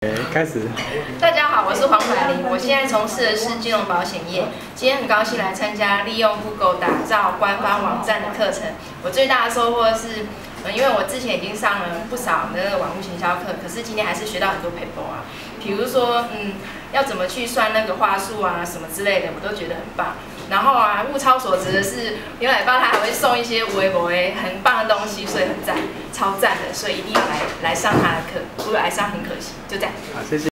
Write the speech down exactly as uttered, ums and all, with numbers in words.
开始。 大家好，我是黄百玲，我现在从事的是金融保险业。今天很高兴来参加利用 Google 打造官方网站的课程。我最大的收获是，呃，因为我之前已经上了不少的那个网络行销课，可是今天还是学到很多 paper 啊，比如说，嗯，要怎么去算那个话术啊，什么之类的，我都觉得很棒。然后啊，物超所值的是，牛奶爸他还会送一些无为博诶很棒的东西，所以很赞，超赞的，所以一定要来来上他的课，不来上很可惜。就这样。 好，谢谢。